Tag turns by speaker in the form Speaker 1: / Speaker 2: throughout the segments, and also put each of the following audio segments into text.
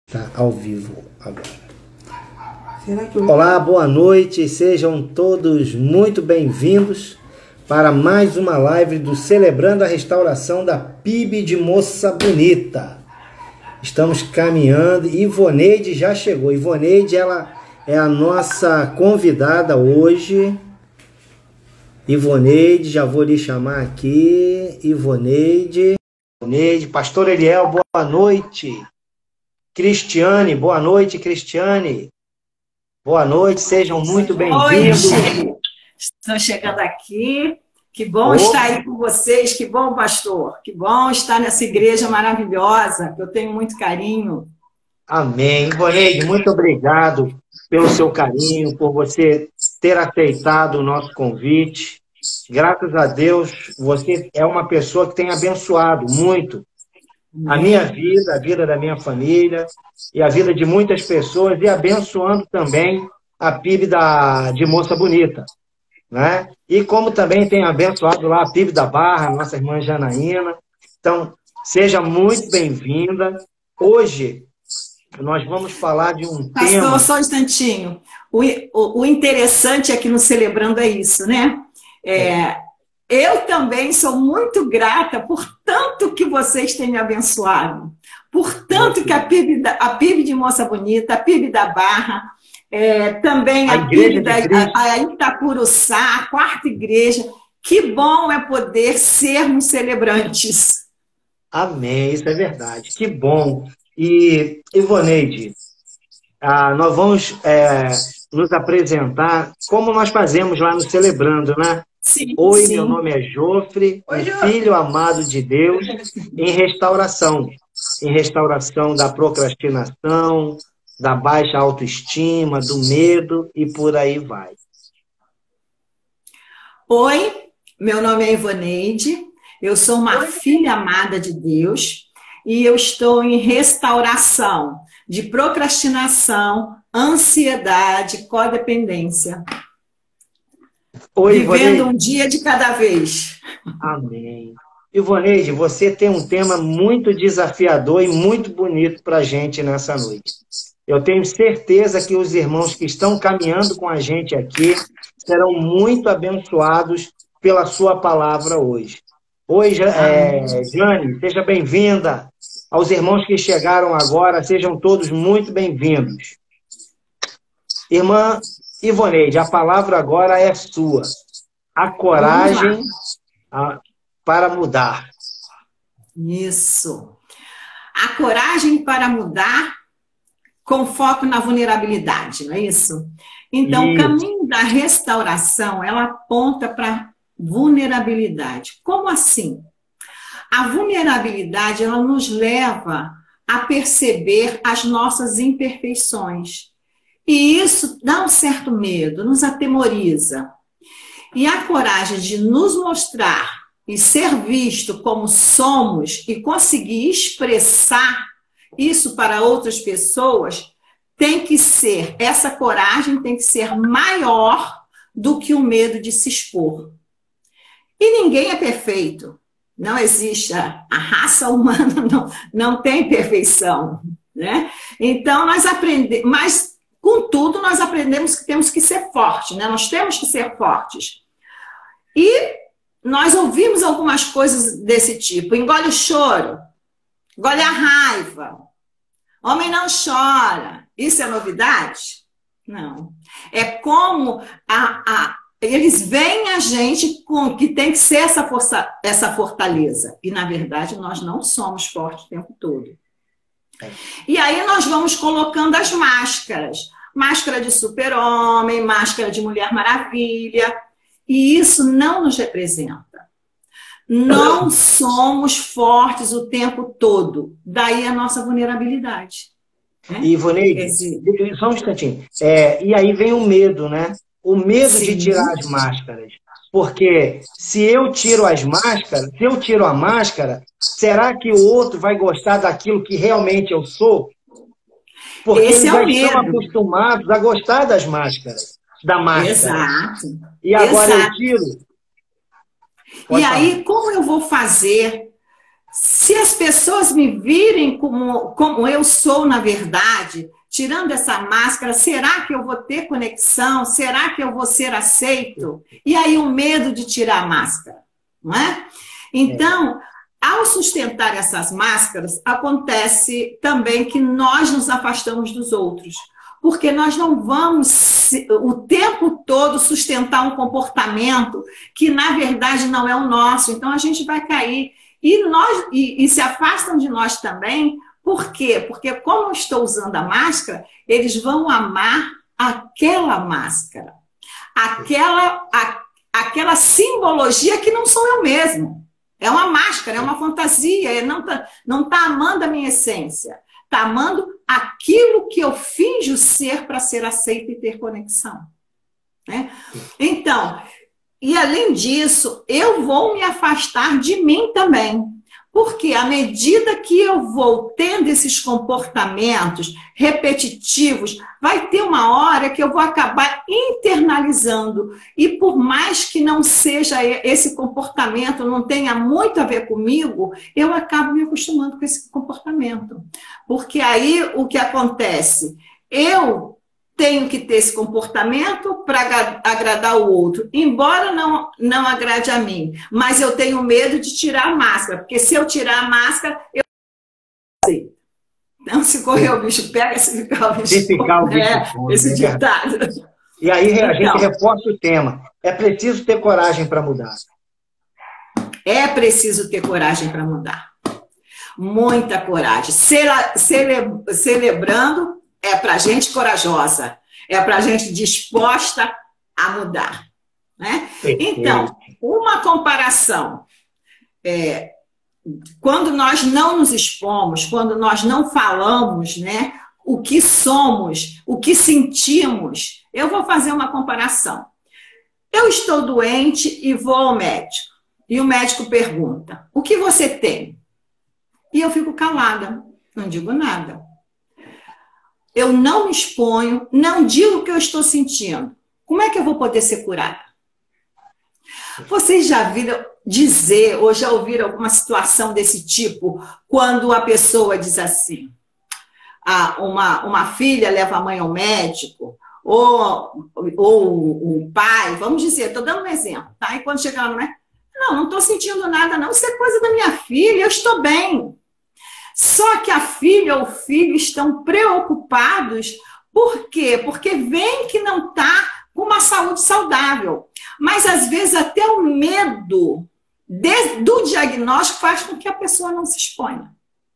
Speaker 1: Tá ao vivo agora. Olá, boa noite, sejam todos muito bem-vindos para mais uma live do Celebrando a Restauração da PIB de Moça Bonita. Estamos caminhando, Ivoneide já chegou. Ivoneide, ela é a nossa convidada hoje. Ivoneide, já vou lhe chamar aqui. Ivoneide, Pastor Eliel, boa noite. Cristiane, boa noite, Cristiane. Boa noite, sejam muito bem-vindos.
Speaker 2: Estou chegando aqui. Que bom estar aí com vocês. Que bom, pastor. Que bom estar nessa igreja maravilhosa, que eu tenho muito carinho.
Speaker 1: Amém. Ivoneide, muito obrigado pelo seu carinho, por você ter aceitado o nosso convite. Graças a Deus, você é uma pessoa que tem abençoado muito a minha vida, a vida da minha família e a vida de muitas pessoas, e abençoando também a PIB de Moça Bonita, né? E como também tem abençoado lá a PIB da Barra, nossa irmã Janaína. Então, seja muito bem-vinda. Hoje, nós vamos falar de um tema...
Speaker 2: Pastor, só um instantinho. O interessante aqui no Celebrando é isso, né? Eu também sou muito grata por tanto que vocês têm me abençoado, por tanto que a PIB de Moça Bonita, a PIB da Barra, também a PIB da Itapuruçá, a quarta igreja. Que bom é poder sermos celebrantes.
Speaker 1: Amém, isso é verdade. Que bom. E, Ivoneide, nós vamos nos apresentar como nós fazemos lá no Celebrando, né?
Speaker 2: Sim,
Speaker 1: Oi,
Speaker 2: sim.
Speaker 1: meu nome é Jofre, filho amado de Deus, em restauração da procrastinação, da baixa autoestima, do medo e por aí vai.
Speaker 2: Oi, meu nome é Ivoneide, eu sou uma filha amada de Deus e eu estou em restauração de procrastinação, ansiedade, codependência.
Speaker 1: Oi,
Speaker 2: vivendo
Speaker 1: Ivoneide.
Speaker 2: Um dia de cada vez.
Speaker 1: Amém. Ivoneide, você tem um tema muito desafiador e muito bonito para a gente nessa noite. Eu tenho certeza que os irmãos que estão caminhando com a gente aqui serão muito abençoados pela sua palavra hoje. Oi, Jane, seja bem-vinda. Aos irmãos que chegaram agora, sejam todos muito bem-vindos. Irmã Ivoneide, a palavra agora é sua. A coragem para mudar.
Speaker 2: Isso. A coragem para mudar com foco na vulnerabilidade, não é isso? Então, o caminho da restauração, ela aponta para vulnerabilidade. Como assim? A vulnerabilidade, ela nos leva a perceber as nossas imperfeições. E isso dá um certo medo, nos atemoriza. E a coragem de nos mostrar e ser visto como somos e conseguir expressar isso para outras pessoas, essa coragem tem que ser maior do que o medo de se expor. E ninguém é perfeito. Não existe. A raça humana não tem perfeição, né? Então, nós aprendemos... Mas, contudo, nós aprendemos que temos que ser fortes, né? Nós temos que ser fortes. E nós ouvimos algumas coisas desse tipo. Engole o choro, engole a raiva, homem não chora. Isso é novidade? Não. É como eles veem a gente com que tem que ser essa fortaleza. E, na verdade, nós não somos fortes o tempo todo. E aí nós vamos colocando as máscaras. Máscara de super-homem, máscara de Mulher Maravilha. E isso não nos representa. Não somos fortes o tempo todo. Daí a nossa vulnerabilidade. Né?
Speaker 1: E, Ivoneide, só um instantinho. E aí vem o medo, né? O medo de tirar as máscaras. Porque se eu tiro a máscara, será que o outro vai gostar daquilo que realmente eu sou? Porque eles já estão acostumados a gostar da máscara.
Speaker 2: Exato.
Speaker 1: E agora eu tiro.
Speaker 2: E aí, como eu vou fazer Se as pessoas me virem como eu sou na verdade, tirando essa máscara, será que eu vou ter conexão? Será que eu vou ser aceito? E aí o medo de tirar a máscara, não é? Então, ao sustentar essas máscaras, acontece também que nós nos afastamos dos outros. Porque nós não vamos o tempo todo sustentar um comportamento que, na verdade, não é o nosso. Então, a gente vai cair. E se afastam de nós também. Por quê? Porque, como eu estou usando a máscara, eles vão amar aquela máscara. Aquela simbologia que não sou eu mesmo. É uma máscara, é uma fantasia. Não tá amando a minha essência. Está amando aquilo que eu finjo ser para ser aceito e ter conexão. Né? Então, e além disso, eu vou me afastar de mim também. Porque à medida que eu vou tendo esses comportamentos repetitivos, vai ter uma hora que eu vou acabar internalizando. E por mais que não seja esse comportamento, não tenha muito a ver comigo, eu acabo me acostumando com esse comportamento. Porque aí o que acontece? Eu tenho que ter esse comportamento para agradar o outro, embora não agrade a mim. Mas eu tenho medo de tirar a máscara, porque se eu tirar a máscara, eu sei. Então, se correr o bicho pega, se ficar o bicho come. Esse ditado.
Speaker 1: E aí a gente reforça o tema. É preciso ter coragem para mudar.
Speaker 2: É preciso ter coragem para mudar. Muita coragem. Celebrando é para gente corajosa. É para gente disposta a mudar. Né? Então, uma comparação. Quando nós não nos expomos, quando nós não falamos, né, o que somos, o que sentimos, eu vou fazer uma comparação. Eu estou doente e vou ao médico. E o médico pergunta, o que você tem? E eu fico calada, não digo nada. Eu não me exponho, não digo o que eu estou sentindo. Como é que eu vou poder ser curada? Vocês já viram dizer, ou já ouviram alguma situação desse tipo, quando a pessoa diz assim, uma filha leva a mãe ao médico, ou o pai, vamos dizer, estou dando um exemplo, tá? E quando chega lá no médico, não estou sentindo nada, não, isso é coisa da minha filha, eu estou bem. Só que a filha ou o filho estão preocupados, por quê? Porque veem que não está com uma saúde saudável. Mas, às vezes, até o medo do diagnóstico faz com que a pessoa não se exponha.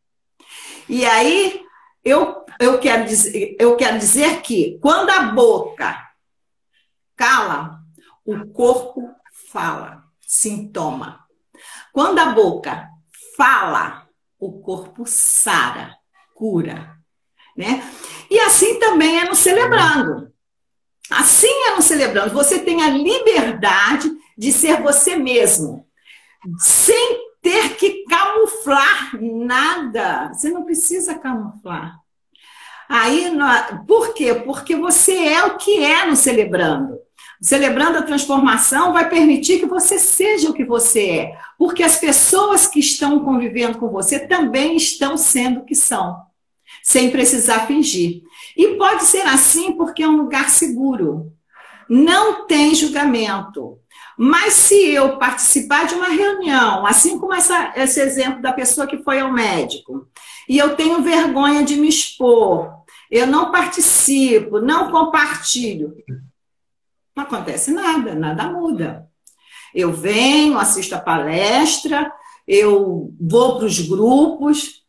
Speaker 2: E aí, eu quero dizer que, quando a boca cala, o corpo fala, sintoma. Quando a boca fala, o corpo sara, cura. Né? E assim também é no celebrando. Assim é no celebrando. Você tem a liberdade de ser você mesmo, sem ter que camuflar nada. Você não precisa camuflar. Aí, por quê? Porque você é o que é no celebrando. Celebrando a transformação vai permitir que você seja o que você é. Porque as pessoas que estão convivendo com você também estão sendo o que são. Sem precisar fingir. E pode ser assim porque é um lugar seguro. Não tem julgamento. Mas se eu participar de uma reunião, assim como esse exemplo da pessoa que foi ao médico, e eu tenho vergonha de me expor, eu não participo, não compartilho, não acontece nada, nada muda. Eu venho, assisto a palestra, eu vou para os grupos,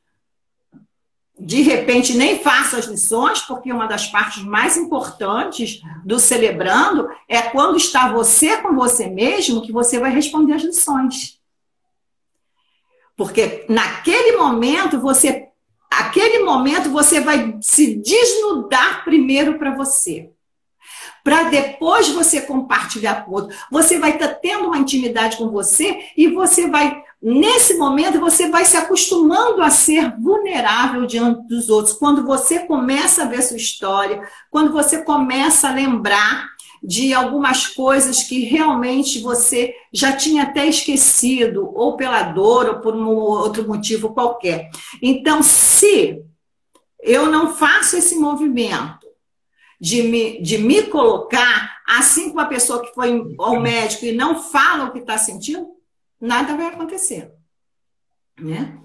Speaker 2: de repente nem faço as lições, porque uma das partes mais importantes do celebrando é quando está você com você mesmo que você vai responder as lições. Porque naquele momento você vai se desnudar primeiro para você. Para depois você compartilhar com o outro. Você vai estar tendo uma intimidade com você e você vai, nesse momento, você vai se acostumando a ser vulnerável diante dos outros. Quando você começa a ver sua história, quando você começa a lembrar de algumas coisas que realmente você já tinha até esquecido, ou pela dor, ou por um outro motivo qualquer. Então, se eu não faço esse movimento de me colocar, assim como a pessoa que foi ao médico e não fala o que está sentindo, nada vai acontecer. Né?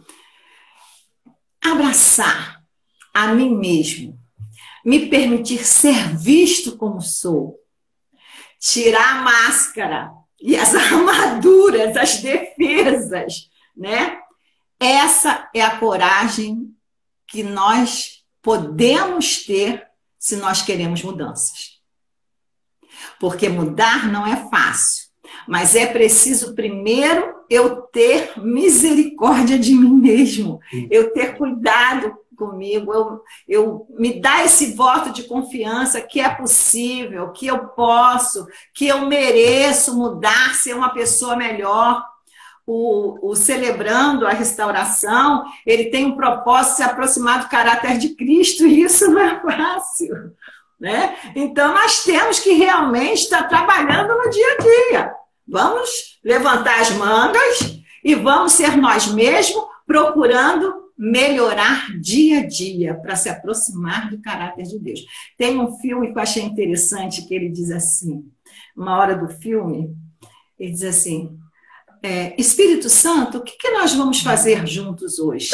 Speaker 2: Abraçar a mim mesmo, me permitir ser visto como sou, tirar a máscara e as armaduras, as defesas, né? Essa é a coragem que nós podemos ter se nós queremos mudanças. Porque mudar não é fácil, mas é preciso primeiro eu ter misericórdia de mim mesmo, eu ter cuidado comigo, eu me dar esse voto de confiança que é possível, que eu posso, que eu mereço mudar, ser uma pessoa melhor. O Celebrando a Restauração, ele tem um propósito de se aproximar do caráter de Cristo, e isso não é fácil. Né? Então, nós temos que realmente estar trabalhando no dia a dia. Vamos levantar as mangas e vamos ser nós mesmos procurando melhorar dia a dia para se aproximar do caráter de Deus. Tem um filme que eu achei interessante que ele diz assim, uma hora do filme, ele diz assim, Espírito Santo, o que nós vamos fazer juntos hoje?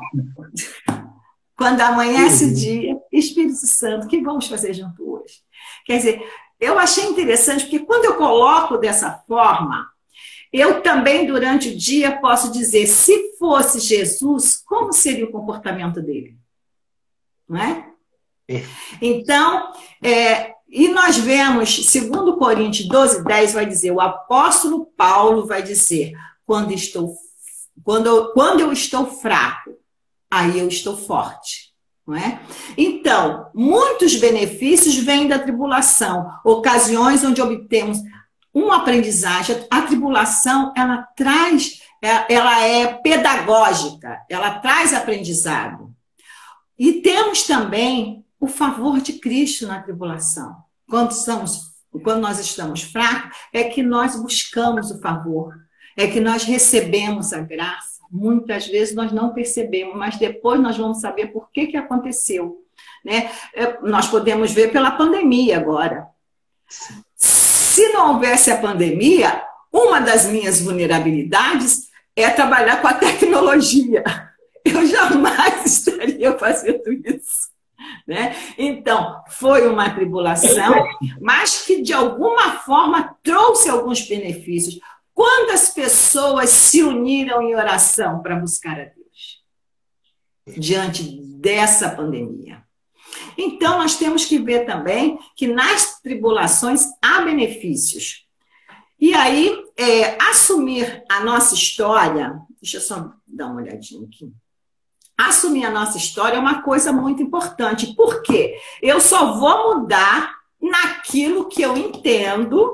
Speaker 2: Quando amanhece o dia, Espírito Santo, o que vamos fazer juntos hoje? Quer dizer, eu achei interessante, porque quando eu coloco dessa forma, eu também, durante o dia, posso dizer, se fosse Jesus, como seria o comportamento dele? Não é? Então, e nós vemos, segundo Coríntios 12:10, vai dizer, o apóstolo Paulo vai dizer, quando eu estou fraco, aí eu estou forte. Não é? Então, muitos benefícios vêm da tribulação, ocasiões onde obtemos uma aprendizagem. A tribulação, ela é pedagógica, ela traz aprendizado. E temos também o favor de Cristo na tribulação. Quando nós estamos fracos, é que nós buscamos o favor, é que nós recebemos a graça. Muitas vezes nós não percebemos, mas depois nós vamos saber por que aconteceu. Né? Nós podemos ver pela pandemia agora. Se não houvesse a pandemia, uma das minhas vulnerabilidades é trabalhar com a tecnologia. Eu jamais estaria fazendo isso. Né? Então, foi uma tribulação, mas que de alguma forma trouxe alguns benefícios. Quantas pessoas se uniram em oração para buscar a Deus diante dessa pandemia? Então, nós temos que ver também que nas tribulações há benefícios. E aí, assumir a nossa história, deixa eu só dar uma olhadinha aqui. Assumir a nossa história é uma coisa muito importante. Por quê? Eu só vou mudar naquilo que eu entendo,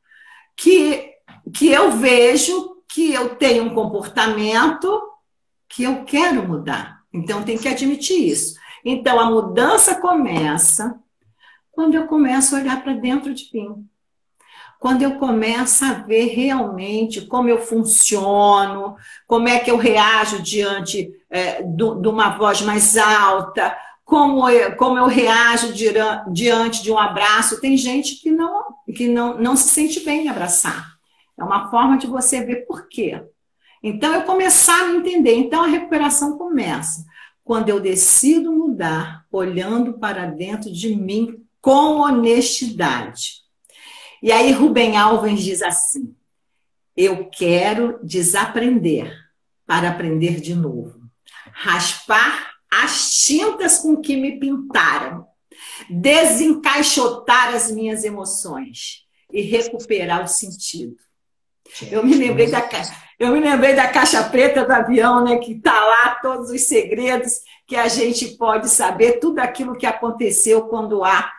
Speaker 2: que eu vejo, que eu tenho um comportamento que eu quero mudar. Então, tem que admitir isso. Então, a mudança começa quando eu começo a olhar para dentro de mim. Quando eu começo a ver realmente como eu funciono, como é que eu reajo diante de uma voz mais alta, como eu reajo diante de um abraço. Tem gente que não se sente bem em abraçar. É uma forma de você ver por quê. Então, eu começar a me entender. Então, a recuperação começa quando eu decido mudar, olhando para dentro de mim com honestidade. E aí, Rubem Alves diz assim, eu quero desaprender para aprender de novo. Raspar as tintas com que me pintaram. Desencaixotar as minhas emoções e recuperar o sentido. Eu me lembrei da caixa preta do avião, né, que está lá todos os segredos que a gente pode saber, tudo aquilo que aconteceu quando há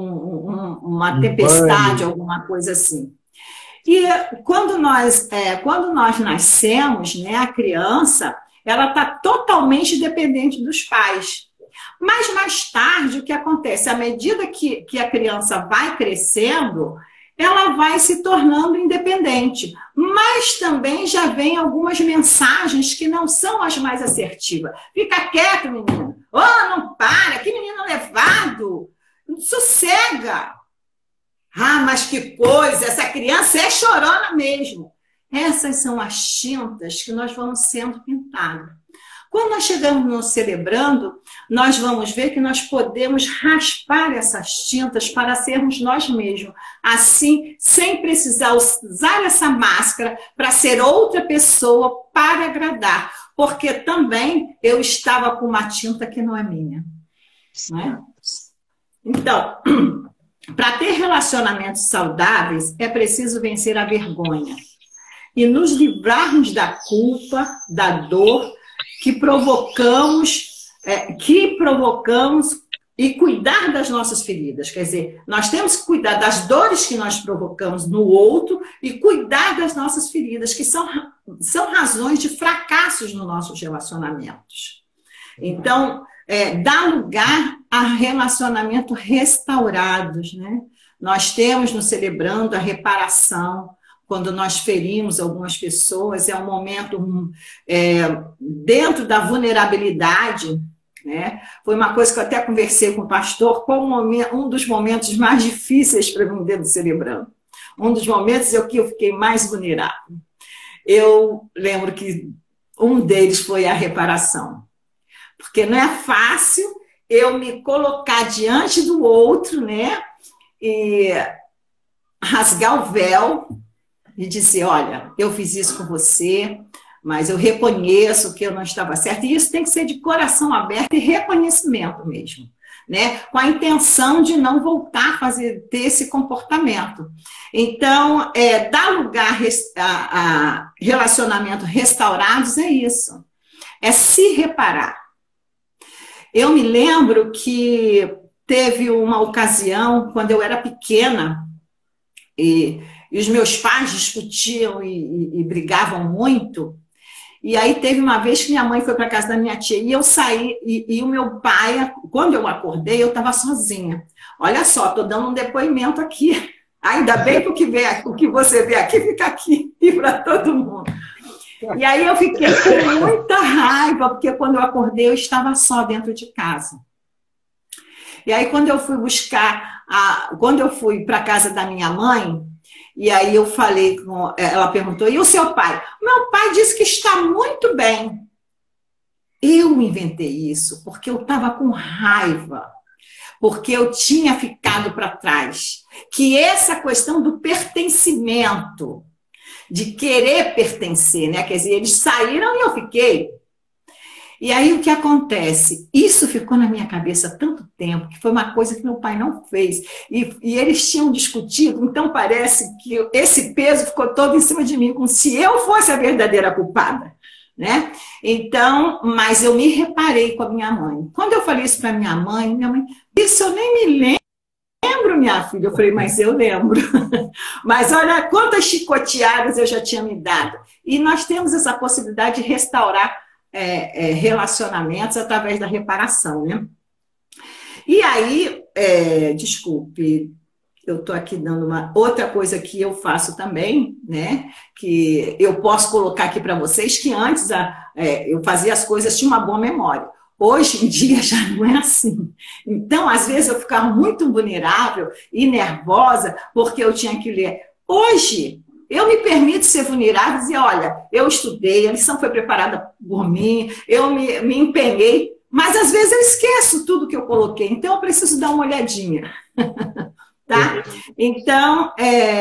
Speaker 2: uma tempestade, alguma coisa assim. E quando nós nascemos, né, a criança, ela está totalmente dependente dos pais. Mas mais tarde, o que acontece? À medida que a criança vai crescendo, ela vai se tornando independente. Mas também já vem algumas mensagens que não são as mais assertivas. Fica quieto, menino. Oh, não para, que menino levado. Sossega. Ah, mas que coisa, essa criança é chorona mesmo. Essas são as tintas que nós vamos sendo pintados. Quando nós chegamos no Celebrando, nós vamos ver que nós podemos raspar essas tintas para sermos nós mesmos. Assim, sem precisar usar essa máscara para ser outra pessoa para agradar. Porque também eu estava com uma tinta que não é minha. Né? Então, para ter relacionamentos saudáveis, é preciso vencer a vergonha. E nos livrarmos da culpa, da dor que provocamos e cuidar das nossas feridas. Quer dizer, nós temos que cuidar das dores que nós provocamos no outro e cuidar das nossas feridas, que são razões de fracassos nos nossos relacionamentos. Então, dá lugar a relacionamentos restaurados, né? Nós temos no Celebrando a reparação. Quando nós ferimos algumas pessoas, é um momento dentro da vulnerabilidade, né? Foi uma coisa que eu até conversei com o pastor, um dos momentos mais difíceis para mim dentro do Celebrando. Um dos momentos que eu fiquei mais vulnerável. Eu lembro que um deles foi a reparação. Porque não é fácil eu me colocar diante do outro, né? E rasgar o véu e dizer, olha, eu fiz isso com você, mas eu reconheço que eu não estava certa. E isso tem que ser de coração aberto e reconhecimento mesmo, né? Com a intenção de não voltar a ter esse comportamento. Então, dar lugar a relacionamentos restaurados é isso. É se reparar. Eu me lembro que teve uma ocasião, quando eu era pequena, e os meus pais discutiam e brigavam muito. E aí teve uma vez que minha mãe foi para a casa da minha tia e eu saí, e o meu pai, quando eu acordei, eu estava sozinha. Olha só, estou dando um depoimento aqui. Ainda bem que o que você vê aqui fica aqui e para todo mundo. E aí eu fiquei com muita raiva, porque quando eu acordei eu estava só dentro de casa. E aí quando eu fui para a casa da minha mãe, e aí eu falei, ela perguntou, e o seu pai? Meu pai disse que está muito bem. Eu inventei isso, porque eu estava com raiva, porque eu tinha ficado para trás. Que essa questão do pertencimento, de querer pertencer, né? Quer dizer, eles saíram e eu fiquei. E aí o que acontece? Isso ficou na minha cabeça há tanto tempo, que foi uma coisa que meu pai não fez. E eles tinham discutido, então parece que esse peso ficou todo em cima de mim, como se eu fosse a verdadeira culpada, né? Então, mas eu me reparei com a minha mãe. Quando eu falei isso para minha mãe disse, eu nem me lembro, minha filha. Eu falei, mas eu lembro. Mas olha quantas chicoteadas eu já tinha me dado. E nós temos essa possibilidade de restaurar relacionamentos através da reparação, né? E aí, desculpe, eu estou aqui dando uma outra coisa que eu faço também, né? Que eu posso colocar aqui para vocês, que antes eu fazia as coisas, tinha uma boa memória. Hoje em dia já não é assim. Então, às vezes, eu ficava muito vulnerável e nervosa porque eu tinha que ler. Hoje, eu me permito ser vulnerável e dizer, olha, eu estudei, a lição foi preparada por mim, eu me empenhei, mas às vezes eu esqueço tudo que eu coloquei, então eu preciso dar uma olhadinha. Tá? Então,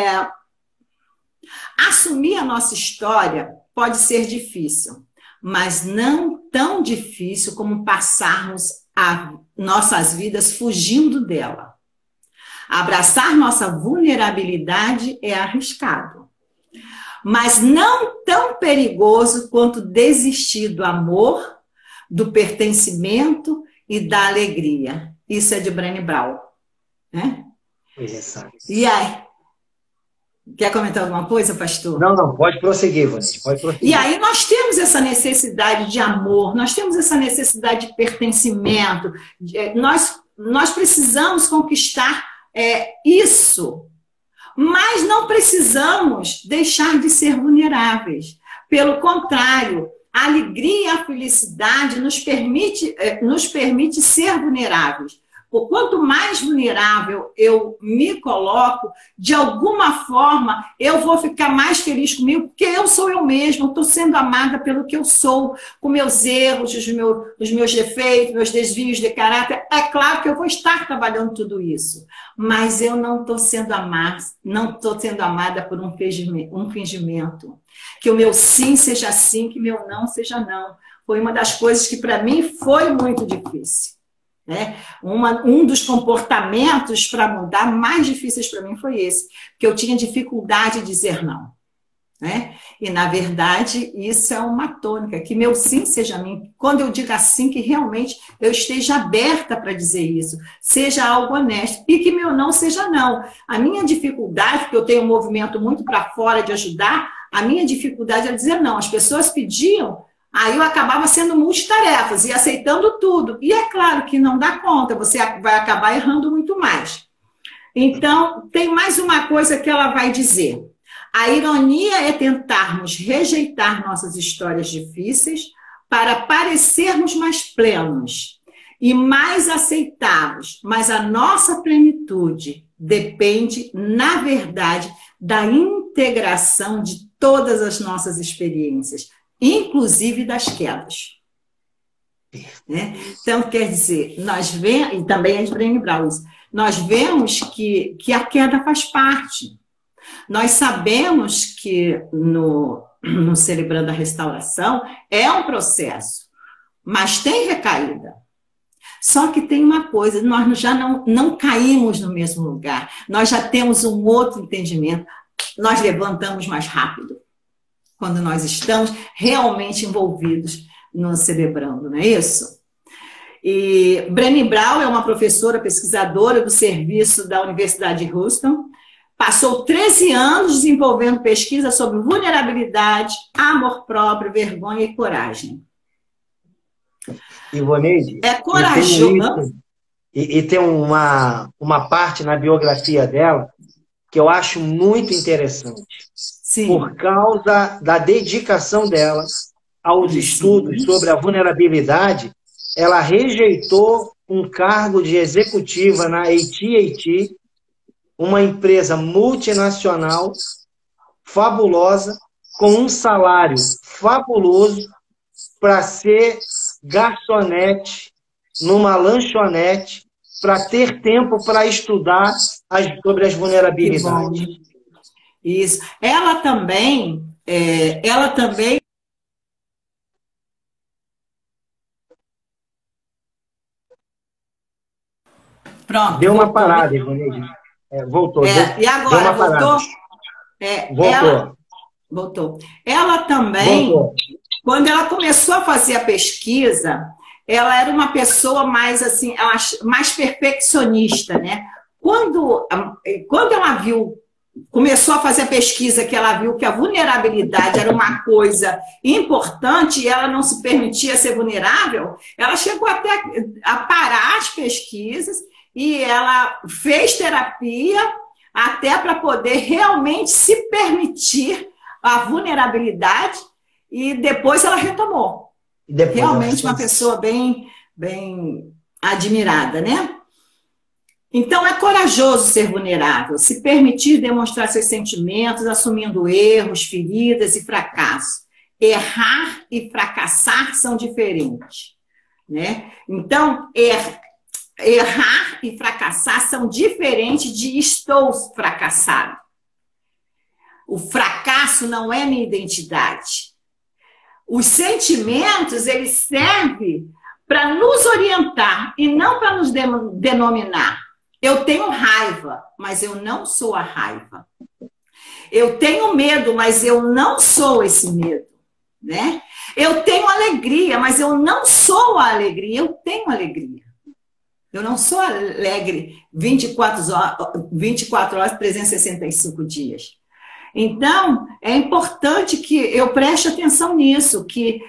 Speaker 2: assumir a nossa história pode ser difícil, mas não tão difícil como passarmos nossas vidas fugindo dela. Abraçar nossa vulnerabilidade é arriscado, mas não tão perigoso quanto desistir do amor, do pertencimento e da alegria. Isso é de Brené Brown, né?
Speaker 1: Exato.
Speaker 2: E aí, Quer comentar alguma coisa, pastor?
Speaker 1: Não, não, pode prosseguir, Vanessa, pode prosseguir.
Speaker 2: E aí nós temos essa necessidade de amor, nós temos essa necessidade de pertencimento, nós precisamos conquistar isso, mas não precisamos deixar de ser vulneráveis. Pelo contrário, a alegria e a felicidade nos permite ser vulneráveis. Quanto mais vulnerável eu me coloco, de alguma forma eu vou ficar mais feliz comigo, porque eu sou eu mesma, estou sendo amada pelo que eu sou, com meus erros, os meus defeitos, meus desvios de caráter. É claro que eu vou estar trabalhando tudo isso, mas eu não estou sendo amada por um fingimento. Que o meu sim seja sim, que o meu não seja não. Foi uma das coisas que para mim foi muito difícil. Um dos comportamentos para mudar mais difíceis para mim foi esse, porque eu tinha dificuldade de dizer não. E, na verdade, isso é uma tônica, que meu sim seja mim. Quando eu digo assim, que realmente eu esteja aberta para dizer isso, seja algo honesto, e que meu não seja não. A minha dificuldade, porque eu tenho um movimento muito para fora de ajudar, a minha dificuldade é dizer não. As pessoas pediam, aí eu acabava sendo multitarefas e aceitando tudo. E é claro que não dá conta, você vai acabar errando muito mais. Então, tem mais uma coisa que ela vai dizer. A ironia é tentarmos rejeitar nossas histórias difíceis para parecermos mais plenos e mais aceitados. Mas a nossa plenitude depende, na verdade, da integração de todas as nossas experiências, inclusive das quedas. Então, quer dizer, nós vemos, e também é de Brené Brown, nós vemos que a queda faz parte. Nós sabemos que no Celebrando a Restauração é um processo, mas tem recaída. Só que tem uma coisa, nós já não caímos no mesmo lugar, nós já temos um outro entendimento, nós levantamos mais rápido quando nós estamos realmente envolvidos no Celebrando, não é isso? E Brené Brown é uma professora pesquisadora do serviço da Universidade de Houston, passou 13 anos desenvolvendo pesquisa sobre vulnerabilidade, amor próprio, vergonha e coragem.
Speaker 1: Ivoneide,
Speaker 2: é corajoso.
Speaker 1: E tem uma parte na biografia dela que eu acho muito interessante.
Speaker 2: Sim.
Speaker 1: Por causa da dedicação dela aos estudos sobre a vulnerabilidade, ela rejeitou um cargo de executiva na AT&T, uma empresa multinacional fabulosa, com um salário fabuloso, para ser garçonete numa lanchonete, para ter tempo para estudar sobre as vulnerabilidades.
Speaker 2: Isso. Ela também Pronto.
Speaker 1: Deu uma parada, Ivoneide. Voltou.
Speaker 2: E agora, voltou? Voltou. Ela também, quando ela começou a fazer a pesquisa, ela era uma pessoa mais assim, mais perfeccionista, né? Quando ela começou a fazer a pesquisa, que ela viu que a vulnerabilidade era uma coisa importante e ela não se permitia ser vulnerável, ela chegou até a parar as pesquisas e ela fez terapia até para poder realmente se permitir a vulnerabilidade e depois ela retomou. Realmente uma pessoa bem admirada, né? Então é corajoso ser vulnerável, se permitir demonstrar seus sentimentos, assumindo erros, feridas e fracassos. Errar e fracassar são diferentes, né? Então, errar e fracassar são diferentes de estou fracassado. O fracasso não é minha identidade. Os sentimentos, eles servem para nos orientar e não para nos denominar. Eu tenho raiva, mas eu não sou a raiva. Eu tenho medo, mas eu não sou esse medo, né? Eu tenho alegria, mas eu não sou a alegria. Eu tenho alegria. Eu não sou alegre 24 horas, 365 dias. Então, é importante que eu preste atenção nisso, que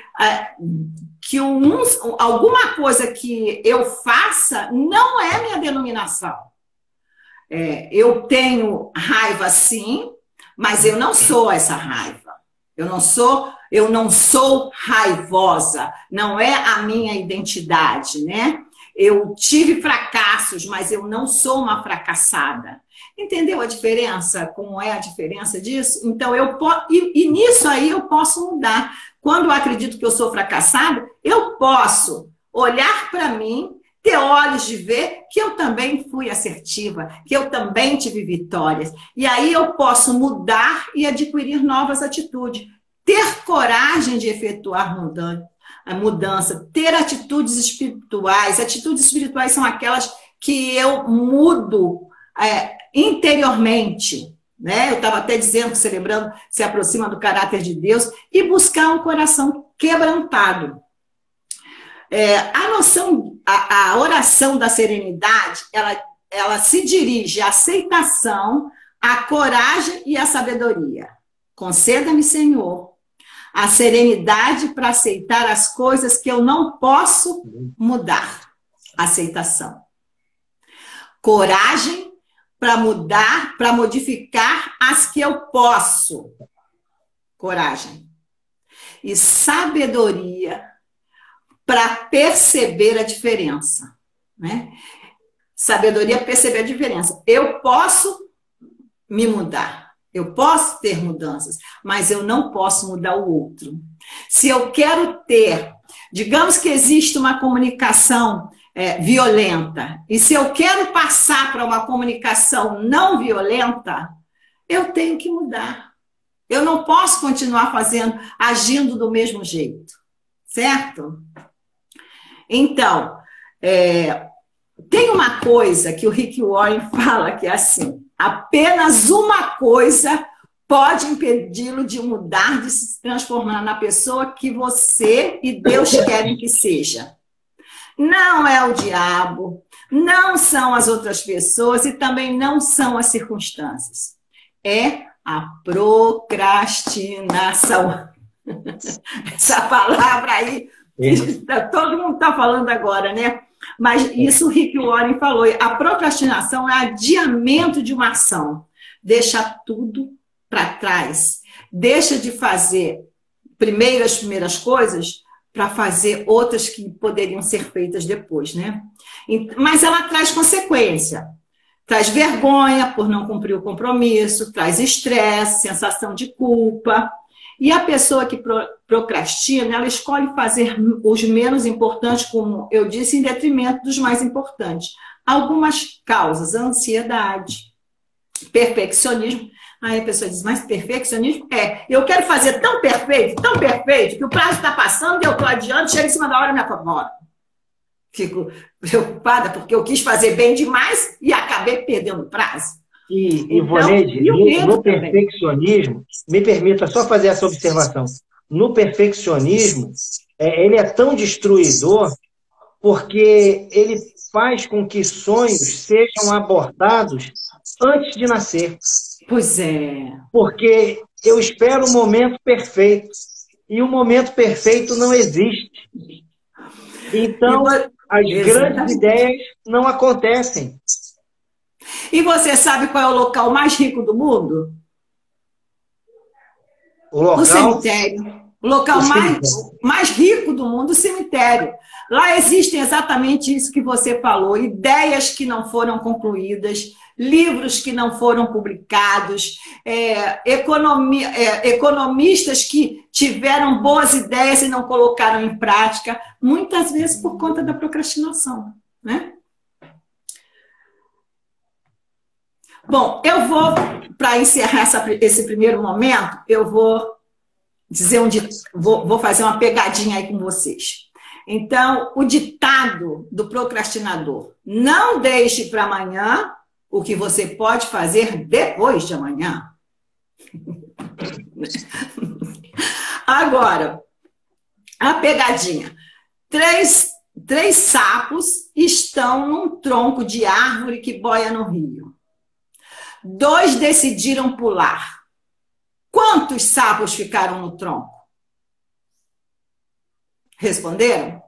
Speaker 2: alguma coisa que eu faça não é minha denominação. Eu tenho raiva, sim, mas eu não sou essa raiva. Eu não sou raivosa, não é a minha identidade, né? Eu tive fracassos, mas eu não sou uma fracassada. Entendeu a diferença? Como é a diferença disso? Então, nisso aí eu posso mudar. Quando eu acredito que eu sou fracassada, eu posso olhar para mim, ter olhos de ver que eu também fui assertiva, que eu também tive vitórias. E aí eu posso mudar e adquirir novas atitudes. Ter coragem de efetuar mudança, ter atitudes espirituais. Atitudes espirituais são aquelas que eu mudo interiormente, né? Eu estava até dizendo que celebrando se aproxima do caráter de Deus e buscar um coração quebrantado. A oração da serenidade, ela se dirige à aceitação, à coragem e à sabedoria. Conceda-me, Senhor, a serenidade para aceitar as coisas que eu não posso mudar. Aceitação. Coragem para mudar, para modificar as que eu posso. Coragem. E sabedoria para perceber a diferença, né? Sabedoria para perceber a diferença. Eu posso me mudar, eu posso ter mudanças, mas eu não posso mudar o outro. Se eu quero ter, digamos que existe uma comunicação violenta, e se eu quero passar para uma comunicação não violenta, eu tenho que mudar. Eu não posso continuar agindo do mesmo jeito, certo? Então, tem uma coisa que o Rick Warren fala que é assim: apenas uma coisa pode impedi-lo de mudar, de se transformar na pessoa que você e Deus querem que seja. Não é o diabo, não são as outras pessoas e também não são as circunstâncias. É a procrastinação. Essa palavra aí, todo mundo está falando agora, né? Mas isso o Rick Warren falou. A procrastinação é adiamento de uma ação. Deixa tudo para trás. Deixa de fazer as primeiras coisas para fazer outras que poderiam ser feitas depois, né? Mas ela traz consequência. Traz vergonha por não cumprir o compromisso, traz estresse, sensação de culpa. E a pessoa que procrastina, ela escolhe fazer os menos importantes, como eu disse, em detrimento dos mais importantes. Algumas causas: ansiedade, perfeccionismo. Aí a pessoa diz, mas perfeccionismo eu quero fazer tão perfeito, que o prazo está passando e eu estou adiando, chega em cima da hora e me apavoro. Fico preocupada porque eu quis fazer bem demais e acabei perdendo o prazo.
Speaker 1: Voneide, no perfeccionismo, me permita só fazer essa observação. No perfeccionismo, ele é tão destruidor porque ele faz com que sonhos sejam abortados antes de nascer.
Speaker 2: Pois é.
Speaker 1: Porque eu espero o momento perfeito. E o momento perfeito não existe. Então, as grandes ideias não acontecem.
Speaker 2: E você sabe qual é o local mais rico do mundo? O cemitério. O local mais rico do mundo, o cemitério. Lá existem exatamente isso que você falou: ideias que não foram concluídas, livros que não foram publicados, economistas que tiveram boas ideias e não colocaram em prática, muitas vezes por conta da procrastinação, né? Bom, eu vou, para encerrar esse primeiro momento, eu vou dizer vou fazer uma pegadinha aí com vocês. Então, o ditado do procrastinador: não deixe para amanhã o que você pode fazer depois de amanhã. Agora, a pegadinha. Três sapos estão num tronco de árvore que boia no rio. 2 decidiram pular. Quantos sapos ficaram no tronco? Responderam?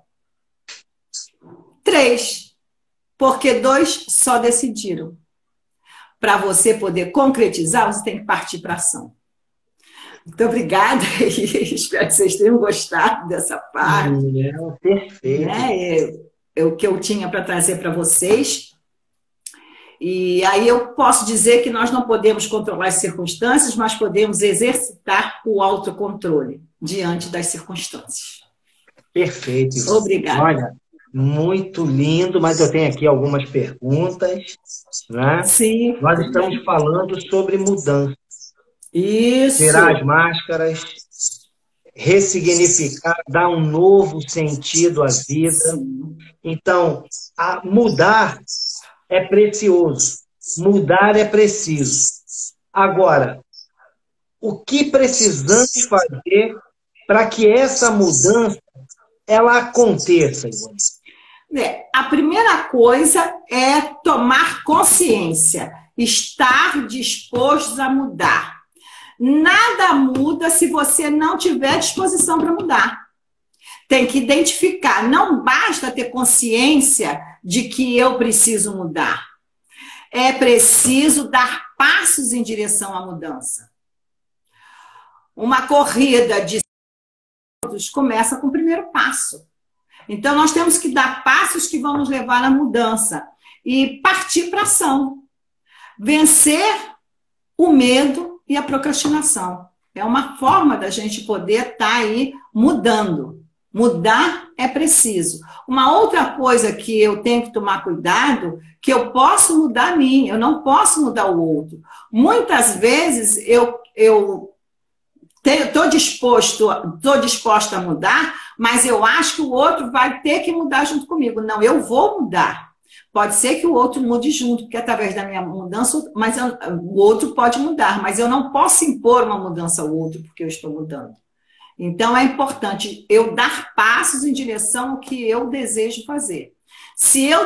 Speaker 2: 3, porque 2 só decidiram. Para você poder concretizar, você tem que partir para a ação. Muito obrigada, espero que vocês tenham gostado dessa parte.
Speaker 1: Perfeito.
Speaker 2: É o que eu tinha para trazer para vocês. E aí eu posso dizer que nós não podemos controlar as circunstâncias, mas podemos exercitar o autocontrole diante das circunstâncias.
Speaker 1: Perfeito.
Speaker 2: Obrigada.
Speaker 1: Olha, muito lindo, mas eu tenho aqui algumas perguntas, né?
Speaker 2: Sim.
Speaker 1: Nós estamos falando sobre mudança.
Speaker 2: Isso.
Speaker 1: Tirar as máscaras, ressignificar, dar um novo sentido à vida.
Speaker 2: Sim.
Speaker 1: Então, mudar é precioso. Mudar é preciso. Agora, o que precisamos fazer para que essa mudança ela aconteça, Ivone?
Speaker 2: A primeira coisa é tomar consciência, estar disposto a mudar. Nada muda se você não tiver disposição para mudar. Tem que identificar, não basta ter consciência de que eu preciso mudar. É preciso dar passos em direção à mudança. Uma corrida de começa com o primeiro passo. Então, nós temos que dar passos que vão nos levar à mudança e partir para a ação. Vencer o medo e a procrastinação. É uma forma da gente poder estar aí mudando. Mudar é preciso. Uma outra coisa que eu tenho que tomar cuidado, que eu posso mudar a mim, eu não posso mudar o outro. Muitas vezes eu estou disposta a mudar, mas eu acho que o outro vai ter que mudar junto comigo. Não, eu vou mudar. Pode ser que o outro mude junto, porque através da minha mudança, mas o outro pode mudar, mas eu não posso impor uma mudança ao outro porque eu estou mudando. Então é importante eu dar passos em direção ao que eu desejo fazer. Se eu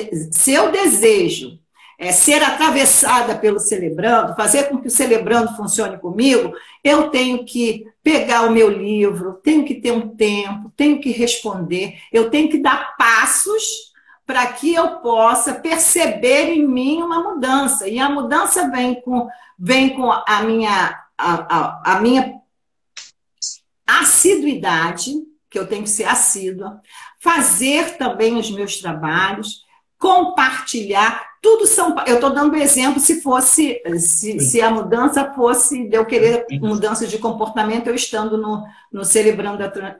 Speaker 2: desejo ser atravessada pelo celebrando, fazer com que o celebrando funcione comigo, eu tenho que pegar o meu livro, tenho que ter um tempo, tenho que responder, eu tenho que dar passos para que eu possa perceber em mim uma mudança. E a mudança vem com a minha assiduidade, que eu tenho que ser assídua, fazer também os meus trabalhos, compartilhar, tudo são... Eu estou dando exemplo se a mudança fosse de eu querer mudança de comportamento, eu estando no celebrando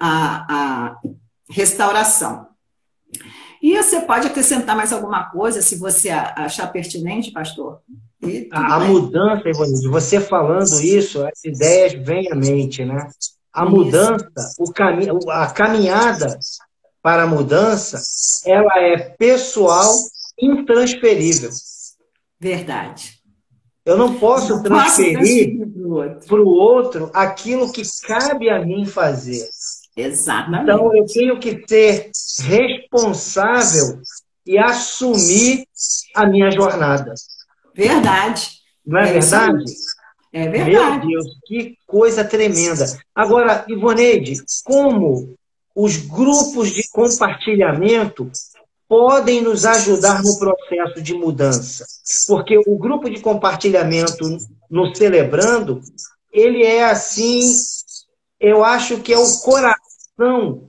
Speaker 2: a restauração. E você pode acrescentar mais alguma coisa, se você achar pertinente, pastor?
Speaker 1: A mudança, Ivone, você falando isso, as ideias vêm à mente, né? A mudança, a caminhada para a mudança, ela é pessoal, intransferível.
Speaker 2: Verdade.
Speaker 1: Eu não posso transferir para o outro aquilo que cabe a mim fazer.
Speaker 2: Exatamente.
Speaker 1: Então, eu tenho que ser responsável e assumir a minha jornada.
Speaker 2: Verdade.
Speaker 1: Não é verdade?
Speaker 2: É verdade.
Speaker 1: Meu Deus, que coisa tremenda. Agora, Ivoneide, como os grupos de compartilhamento podem nos ajudar no processo de mudança? Porque o grupo de compartilhamento no Celebrando, ele é assim, eu acho que é o coração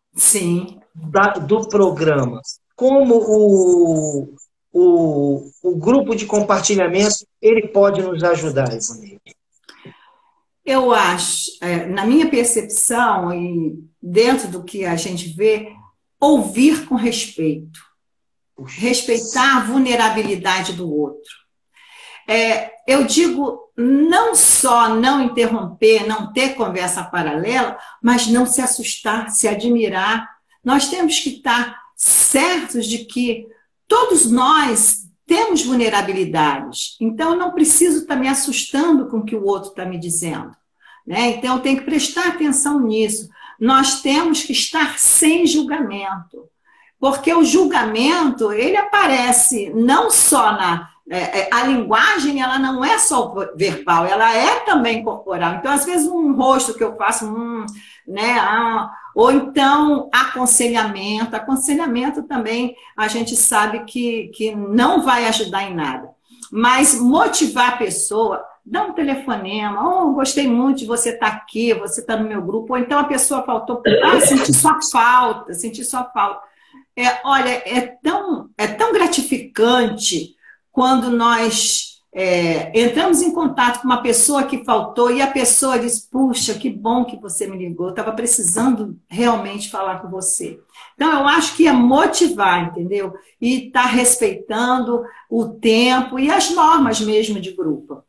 Speaker 1: do programa. Como o grupo de compartilhamento, ele pode nos ajudar, Ivoneide?
Speaker 2: Eu acho, na minha percepção e dentro do que a gente vê, ouvir com respeito. Respeitar a vulnerabilidade do outro. Eu digo, não só não interromper, não ter conversa paralela, mas não se assustar, se admirar. Nós temos que estar certos de que todos nós temos vulnerabilidades. Então, eu não preciso estar me assustando com o que o outro está me dizendo. Né? Então, eu tenho que prestar atenção nisso. Nós temos que estar sem julgamento. Porque o julgamento, ele aparece não só a linguagem, ela não é só verbal, ela é também corporal. Então, às vezes, um rosto que eu faço, né? Ou então, aconselhamento. Aconselhamento também, a gente sabe que não vai ajudar em nada. Mas motivar a pessoa, dá um telefonema, gostei muito de você estar aqui, você está no meu grupo, ou então a pessoa faltou, senti sua falta. Olha, é tão gratificante quando nós entramos em contato com uma pessoa que faltou e a pessoa diz, puxa, que bom que você me ligou, eu estava precisando realmente falar com você. Então, eu acho que é motivar, entendeu? E estar respeitando o tempo e as normas mesmo de grupo.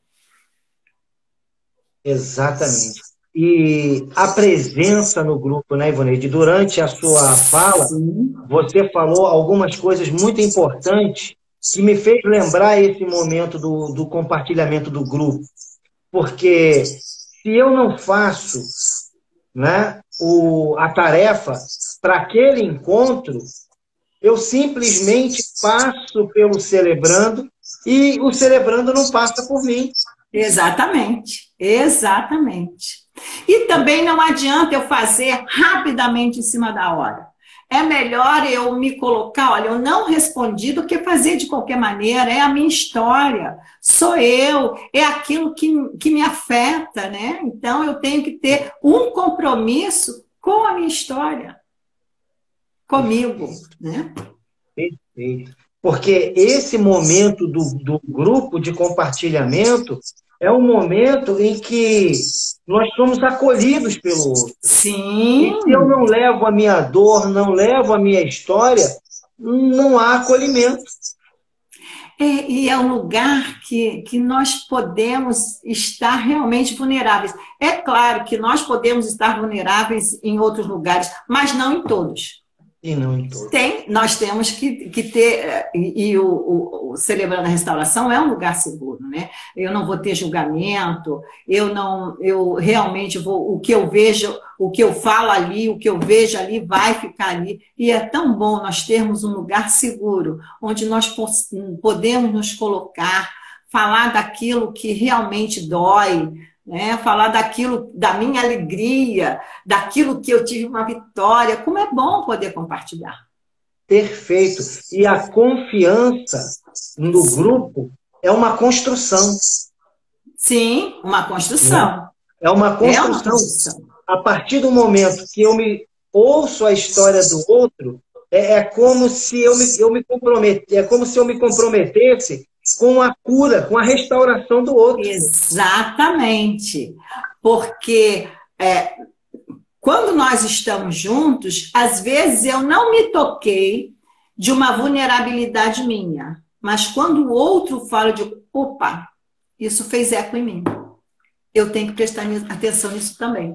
Speaker 1: Exatamente. E a presença no grupo, né, Ivoneide? Durante a sua fala, você falou algumas coisas muito importantes que me fez lembrar esse momento do compartilhamento do grupo. Porque se eu não faço, né, a tarefa para aquele encontro, eu simplesmente passo pelo celebrando e o celebrando não passa por mim.
Speaker 2: Exatamente, exatamente. E também não adianta eu fazer rapidamente em cima da hora. É melhor eu me colocar, olha, eu não respondi do que fazer de qualquer maneira, é a minha história, sou eu, é aquilo que me afeta, né? Então eu tenho que ter um compromisso com a minha história, comigo, né?
Speaker 1: Perfeito. Porque esse momento do grupo de compartilhamento é um momento em que nós somos acolhidos pelo outro.
Speaker 2: Sim.
Speaker 1: E se eu não levo a minha dor, não levo a minha história, não há acolhimento.
Speaker 2: E é um lugar que nós podemos estar realmente vulneráveis. É claro que nós podemos estar vulneráveis em outros lugares, mas não em todos.
Speaker 1: E não em todos.
Speaker 2: Nós temos que ter, e o Celebrando a Restauração é um lugar seguro, né? Eu não vou ter julgamento, eu realmente vou, o que eu vejo, o que eu falo ali, o que eu vejo ali vai ficar ali. E é tão bom nós termos um lugar seguro, onde nós podemos nos colocar, falar daquilo que realmente dói, né? Falar daquilo, da minha alegria, daquilo que eu tive uma vitória. Como é bom poder compartilhar.
Speaker 1: Perfeito. E a confiança no grupo é uma construção.
Speaker 2: Sim, uma construção.
Speaker 1: É uma construção. A partir do momento que eu me ouço a história do outro, é como se eu me comprometesse com a cura, com a restauração do outro.
Speaker 2: Exatamente. Porque quando nós estamos juntos, às vezes eu não me toquei de uma vulnerabilidade minha. Mas quando o outro fala de, opa, isso fez eco em mim. Eu tenho que prestar atenção nisso também.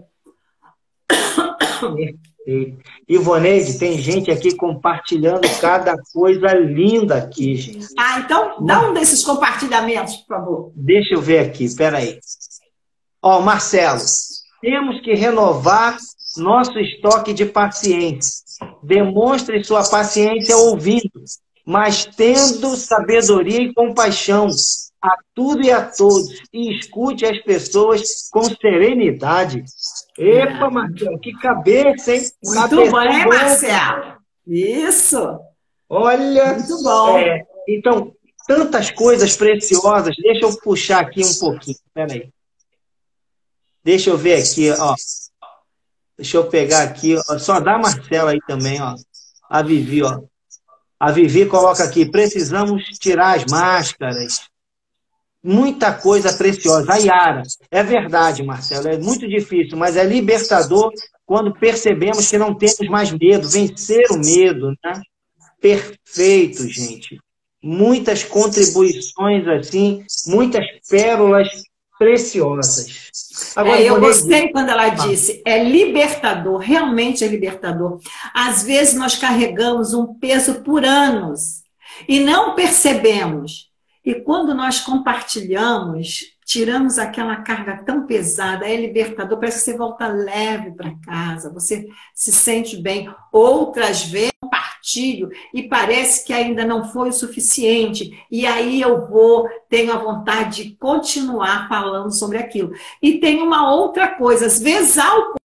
Speaker 1: Ivoneide, tem gente aqui compartilhando cada coisa linda aqui, gente.
Speaker 2: Então dá um desses compartilhamentos, por favor.
Speaker 1: Deixa eu ver aqui, peraí. Marcelo, temos que renovar nosso estoque de paciência. Demonstre sua paciência ouvindo, mas tendo sabedoria e compaixão a tudo e a todos, e escute as pessoas com serenidade. Epa, Marcelo, que cabeça, hein?
Speaker 2: Muito bom, hein, Marcelo? Isso!
Speaker 1: Olha!
Speaker 2: Muito bom!
Speaker 1: Então, tantas coisas preciosas. Deixa eu puxar aqui um pouquinho. Peraí. Deixa eu ver aqui, ó. Deixa eu pegar aqui, ó. Só dá a Marcela aí também, ó. A Vivi, ó. A Vivi coloca aqui, precisamos tirar as máscaras. Muita coisa preciosa. A Yara, é verdade, Marcelo, é muito difícil, mas é libertador quando percebemos que não temos mais medo, vencer o medo, né? Perfeito, gente. Muitas contribuições assim, muitas pérolas preciosas.
Speaker 2: Agora, eu gostei quando ela disse, é libertador, realmente é libertador. Às vezes nós carregamos um peso por anos e não percebemos. E quando nós compartilhamos, tiramos aquela carga tão pesada, é libertador, parece que você volta leve para casa, você se sente bem. Outras vezes, compartilha gatilho e parece que ainda não foi o suficiente, e aí tenho a vontade de continuar falando sobre aquilo. E tem uma outra coisa, às vezes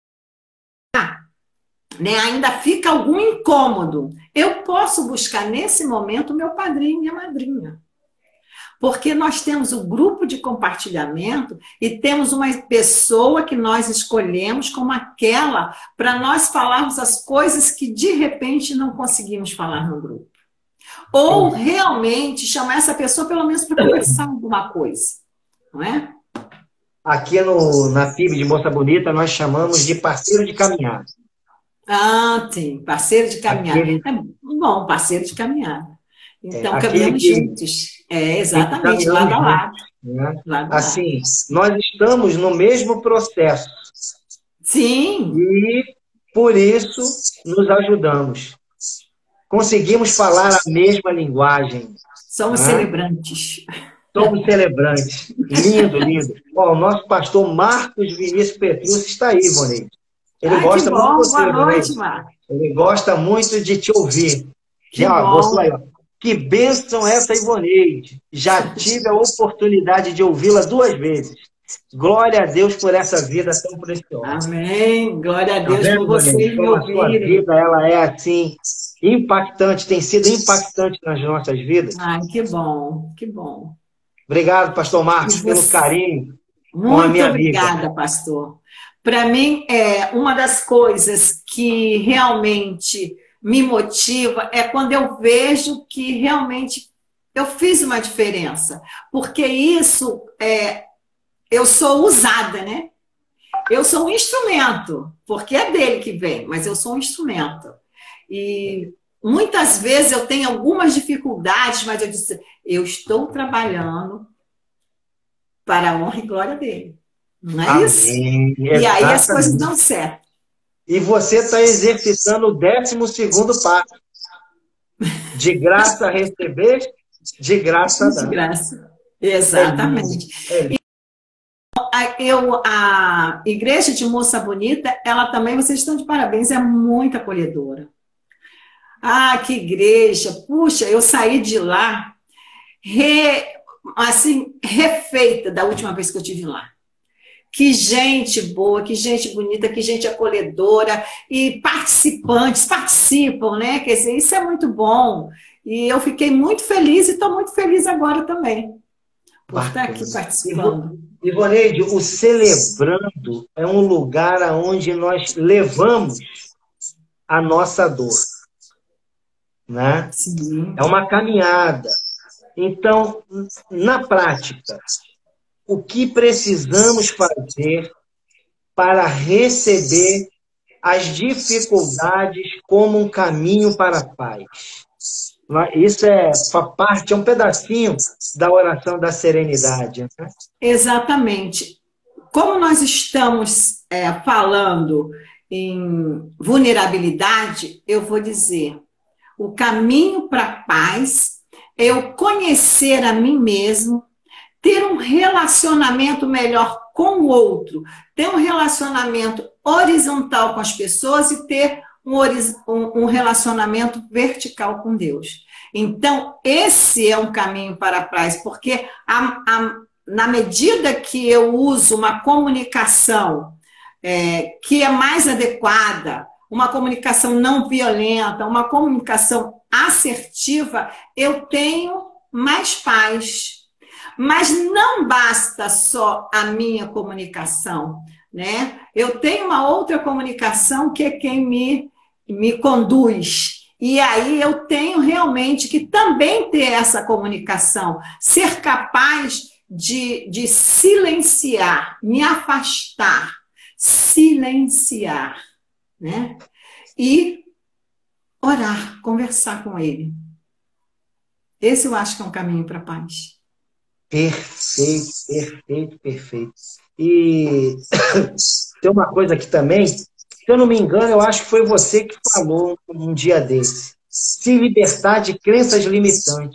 Speaker 2: né, ainda fica algum incômodo. Eu posso buscar nesse momento meu padrinho e minha madrinha. Porque nós temos o grupo de compartilhamento e temos uma pessoa que nós escolhemos como aquela para nós falarmos as coisas que de repente não conseguimos falar no grupo. Ou realmente chamar essa pessoa pelo menos para conversar alguma coisa, não é?
Speaker 1: Aqui na PIB de Moça Bonita nós chamamos de parceiro de caminhada.
Speaker 2: Ah, sim, parceiro de caminhada. É bom, parceiro de caminhada. Então, caminhamos juntos. Exatamente, lado a lado.
Speaker 1: Né? Assim, nós estamos no mesmo processo.
Speaker 2: Sim.
Speaker 1: E, por isso, nos ajudamos. Conseguimos falar a mesma linguagem.
Speaker 2: Somos celebrantes.
Speaker 1: Somos celebrantes. Lindo, lindo. Ó, o nosso pastor Marcos Vinícius Petrus está aí, Ivonei. Ele gosta muito de você,
Speaker 2: boa noite, Marcos.
Speaker 1: Ele gosta muito de te ouvir.
Speaker 2: Que bom.
Speaker 1: Aí, ó. Que bênção essa, Ivoneide. Já tive a oportunidade de ouvi-la 2 vezes. Glória a Deus por essa vida tão preciosa.
Speaker 2: Amém. Glória a Deus por vocês me ouvirem.
Speaker 1: A sua vida, ela é assim, impactante, tem sido impactante nas nossas vidas.
Speaker 2: Ai, que bom, que bom.
Speaker 1: Obrigado, pastor Marcos, pelo carinho com a minha amiga.
Speaker 2: Muito obrigada, pastor. Para mim, uma das coisas que realmente me motiva é quando eu vejo que realmente eu fiz uma diferença. Porque isso, eu sou usada, né? Eu sou um instrumento, porque é dele que vem, mas eu sou um instrumento. E muitas vezes eu tenho algumas dificuldades, mas eu disse, eu estou trabalhando para a honra e glória dele. Não é
Speaker 1: Amém.
Speaker 2: isso? E aí as coisas dão certo.
Speaker 1: E você está exercitando o 12º passo. De graça receber, de graça dar.
Speaker 2: De graça. Exatamente. A Igreja de Moça Bonita, ela também, vocês estão de parabéns, é muito acolhedora. Ah, que igreja! Puxa, eu saí de lá refeita da última vez que eu estive lá. Que gente boa, que gente bonita, que gente acolhedora e participantes participam, né? Quer dizer, isso é muito bom. E eu fiquei muito feliz e estou muito feliz agora também por estar aqui participando.
Speaker 1: Ivoneide, o Celebrando é um lugar onde nós levamos a nossa dor, né?
Speaker 2: Sim.
Speaker 1: É uma caminhada. Então, na prática, o que precisamos fazer para receber as dificuldades como um caminho para a paz? Isso é um pedacinho da oração da serenidade. Né?
Speaker 2: Exatamente. Como nós estamos falando em vulnerabilidade, eu vou dizer, o caminho para a paz é eu conhecer a mim mesmo, ter um relacionamento melhor com o outro, ter um relacionamento horizontal com as pessoas e ter um relacionamento vertical com Deus. Então, esse é um caminho para a paz, porque na medida que eu uso uma comunicação que é mais adequada, uma comunicação não violenta, uma comunicação assertiva, eu tenho mais paz. Mas não basta só a minha comunicação, né? Eu tenho uma outra comunicação que é quem me conduz. E aí eu tenho realmente que também ter essa comunicação, ser capaz de silenciar, me afastar, silenciar, né? E orar, conversar com ele. Esse eu acho que é um caminho para a paz.
Speaker 1: Perfeito, perfeito, perfeito. E tem uma coisa aqui também, se eu não me engano, eu acho que foi você que falou um dia desse. Se libertar de crenças limitantes.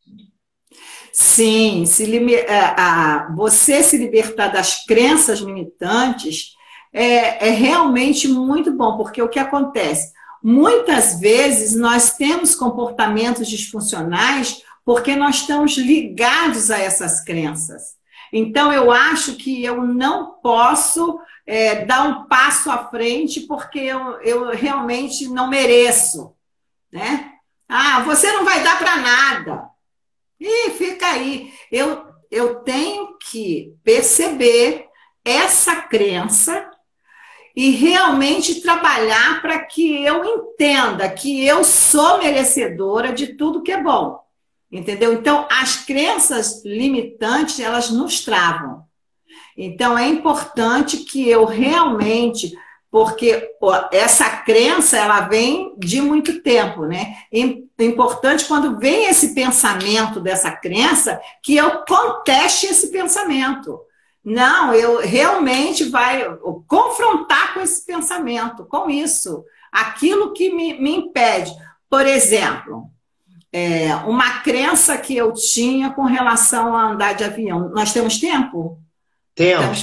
Speaker 2: Sim, você se libertar das crenças limitantes é realmente muito bom, porque o que acontece? muitas vezes nós temos comportamentos disfuncionais porque nós estamos ligados a essas crenças. Então, eu acho que eu não posso dar um passo à frente porque eu realmente não mereço, né? Ah, você não vai dar para nada. E fica aí. Eu tenho que perceber essa crença e realmente trabalhar para que eu entenda que eu sou merecedora de tudo que é bom. Entendeu? Então, as crenças limitantes, elas nos travam. Então, é importante que eu realmente, porque essa crença, ela vem de muito tempo, né? É importante quando vem esse pensamento dessa crença, que eu conteste esse pensamento. Não, eu realmente vou confrontar com esse pensamento, com isso. Aquilo que me impede. Por exemplo, uma crença que eu tinha com relação a andar de avião. Nós temos tempo?
Speaker 1: Temos.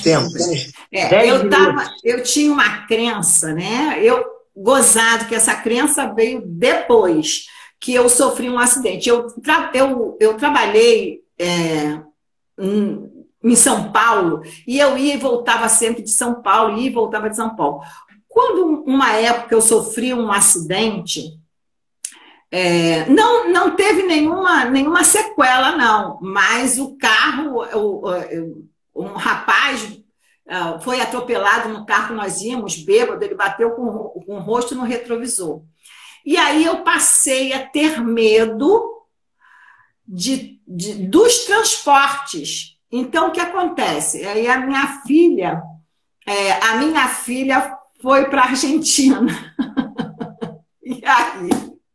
Speaker 2: Eu tinha uma crença, né? Gozado que essa crença veio depois que eu sofri um acidente. Eu trabalhei em São Paulo e eu ia e voltava sempre de São Paulo, ia e voltava de São Paulo. Quando, uma época, eu sofri um acidente, não teve nenhuma sequela, não, mas o carro, um rapaz foi atropelado no carro que nós íamos, bêbado, ele bateu com o rosto no retrovisor. E aí eu passei a ter medo dos transportes. Então, o que acontece? Aí a minha filha foi para a Argentina. E aí?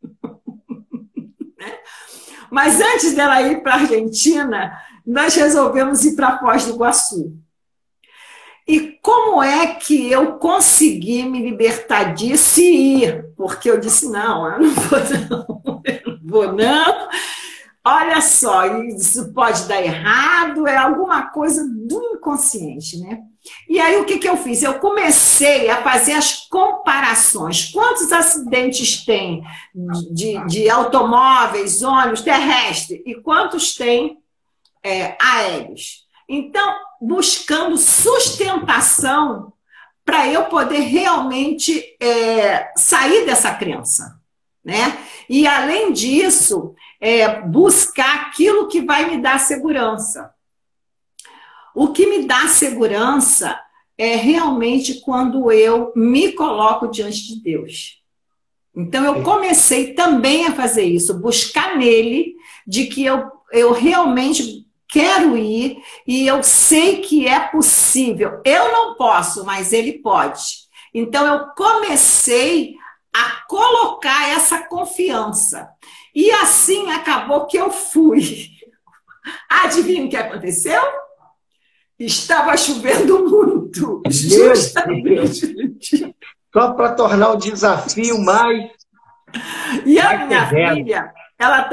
Speaker 2: Mas antes dela ir para a Argentina, nós resolvemos ir para Foz do Iguaçu. E como é que eu consegui me libertar disso e ir? Porque eu disse, não, eu não vou não. Olha só, isso pode dar errado, é alguma coisa do inconsciente, né? E aí, o que eu fiz? Eu comecei a fazer as comparações. Quantos acidentes tem de automóveis, ônibus, terrestre? E quantos tem aéreos? Então, buscando sustentação para eu poder realmente sair dessa crença, né? E, além disso, buscar aquilo que vai me dar segurança. O que me dá segurança é realmente quando eu me coloco diante de Deus. Então, eu comecei também a fazer isso, buscar nele de que eu realmente quero ir e eu sei que é possível. Eu não posso, mas ele pode. Então, eu comecei a colocar essa confiança. E assim acabou que eu fui. Adivinha o que aconteceu? Estava chovendo muito. Justamente.
Speaker 1: Só para tornar o desafio mais...
Speaker 2: E a minha filha, ela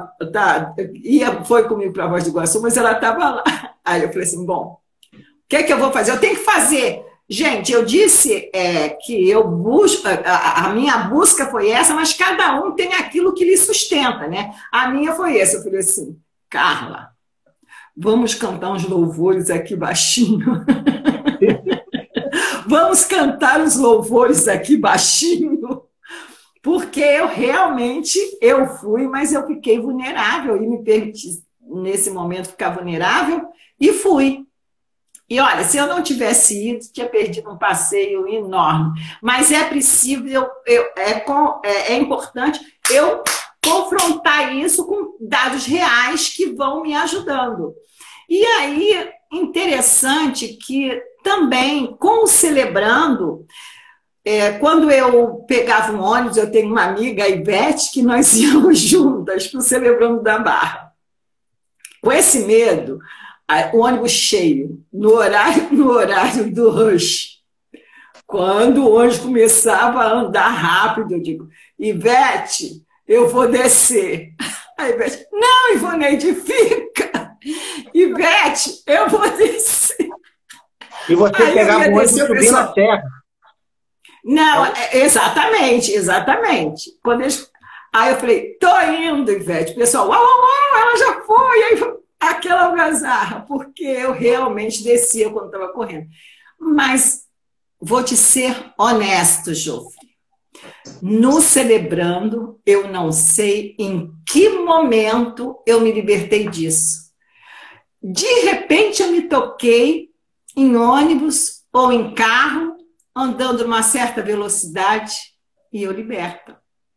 Speaker 2: foi comigo para a Foz do Iguaçu, mas ela estava lá. Aí eu falei assim, bom, o que é que eu vou fazer? Eu tenho que fazer. Gente, eu disse que eu busco, a minha busca foi essa, mas cada um tem aquilo que lhe sustenta, né? A minha foi essa. Eu falei assim, Carla, vamos cantar uns louvores aqui baixinho. Vamos cantar os louvores aqui baixinho. Porque eu fui, mas eu fiquei vulnerável e me permiti, nesse momento, ficar vulnerável e fui. E olha, se eu não tivesse ido, tinha perdido um passeio enorme. Mas é preciso, é importante eu confrontar isso com dados reais que vão me ajudando. E aí, interessante que também, com o Celebrando, quando eu pegava um ônibus, eu tenho uma amiga, a Ivete, que nós íamos juntas para o Celebrando da Barra. Com esse medo, o ônibus cheio, no horário do rush. Quando o ônibus começava a andar rápido, eu digo, Ivete, eu vou descer. A Ivete, não, Ivoneide, fica. Ivete, eu vou descer.
Speaker 1: E você pegava o ônibus e subia na terra.
Speaker 2: Não, exatamente, exatamente. Aí eu falei, tô indo, Ivete. O pessoal, uau, uau, uau, ela já foi. Aí aquela algazarra, porque eu realmente descia quando estava correndo. Mas vou te ser honesto, Jofre. No Celebrando, eu não sei em que momento eu me libertei disso. De repente eu me toquei em ônibus ou em carro, andando numa certa velocidade, e eu liberta.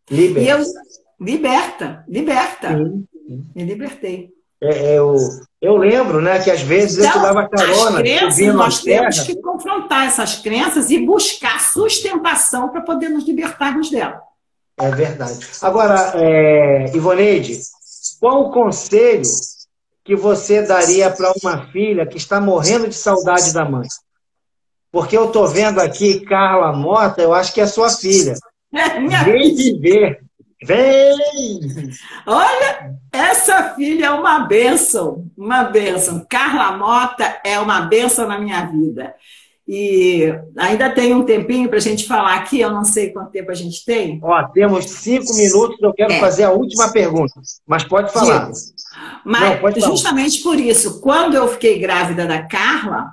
Speaker 2: Liberta. Sim. Me libertei.
Speaker 1: Eu lembro, né, que às vezes eu te dava carona.
Speaker 2: As crenças, nós temos que confrontar essas crenças e buscar sustentação para poder nos libertarmos dela.
Speaker 1: É verdade. Agora, Ivoneide, qual o conselho que você daria para uma filha que está morrendo de saudade da mãe? Porque eu estou vendo aqui Carla Mota, eu acho que é sua filha. Vem viver. Vem!
Speaker 2: Olha, essa filha é uma bênção, uma bênção. Carla Mota é uma bênção na minha vida. E ainda tem um tempinho para a gente falar aqui, eu não sei quanto tempo a gente tem.
Speaker 1: Ó, temos 5 minutos, eu quero fazer a última pergunta, mas pode falar.
Speaker 2: Mas não, pode justamente falar. Por isso, quando eu fiquei grávida da Carla,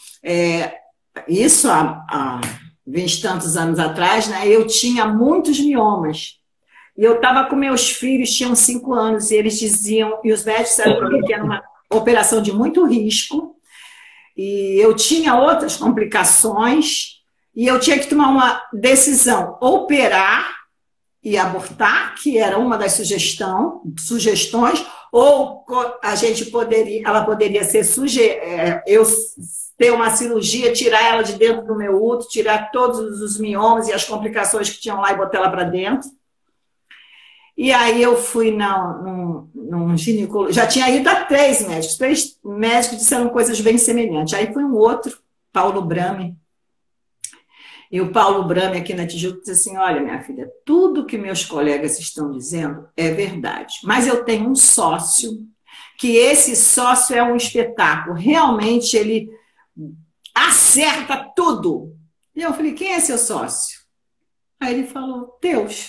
Speaker 2: isso há 20 e tantos anos atrás, né, eu tinha muitos miomas. E eu estava com meus filhos, tinham 5 anos, e eles diziam, e os médicos disseram que era uma operação de muito risco, e eu tinha outras complicações, e eu tinha que tomar uma decisão, operar e abortar, que era uma das sugestões, ou a gente ela poderia ser eu ter uma cirurgia, tirar ela de dentro do meu útero, tirar todos os miomas e as complicações que tinham lá e botar ela para dentro. E aí eu fui num ginecólogo, já tinha ido a 3 médicos, 3 médicos disseram coisas bem semelhantes. Aí foi um outro, Paulo Brame. E o Paulo Brame aqui na Tijuca disse assim, olha minha filha, tudo que meus colegas estão dizendo é verdade, mas eu tenho um sócio, que esse sócio é um espetáculo, realmente ele acerta tudo. E eu falei, quem é seu sócio? Aí ele falou, Deus.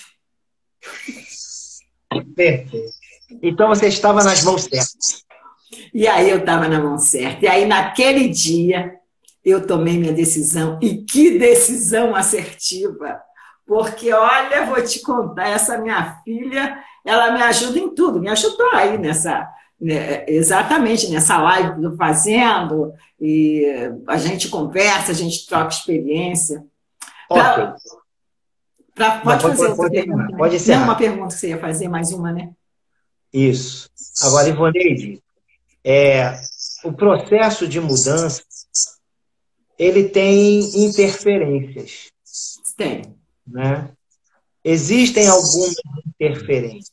Speaker 1: Perfeito. Então você estava nas mãos certas.
Speaker 2: E aí eu estava na mão certa. E aí naquele dia eu tomei minha decisão. E que decisão assertiva! Porque, olha, vou te contar, essa minha filha, ela me ajuda em tudo. Me ajudou aí exatamente nessa live que eu estou fazendo. E a gente conversa, a gente troca experiência.
Speaker 1: Ok.
Speaker 2: Pode fazer outra pergunta.
Speaker 1: Pode encerrar.
Speaker 2: Não, uma pergunta que você ia fazer, mais uma, né?
Speaker 1: Isso. Agora, Ivoneide, o processo de mudança, ele tem interferências.
Speaker 2: Tem.
Speaker 1: Né? Existem algumas interferências.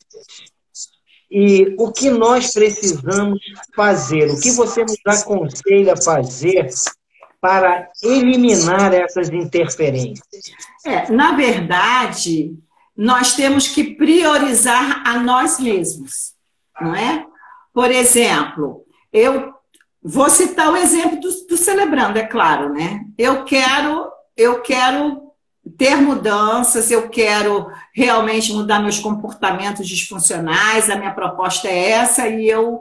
Speaker 1: E o que nós precisamos fazer? O que você nos aconselha fazer para eliminar essas interferências?
Speaker 2: Na verdade, nós temos que priorizar a nós mesmos, não é? Por exemplo, eu vou citar o exemplo do Celebrando, é claro, né? Eu quero ter mudanças, eu quero realmente mudar meus comportamentos disfuncionais, a minha proposta é essa, e eu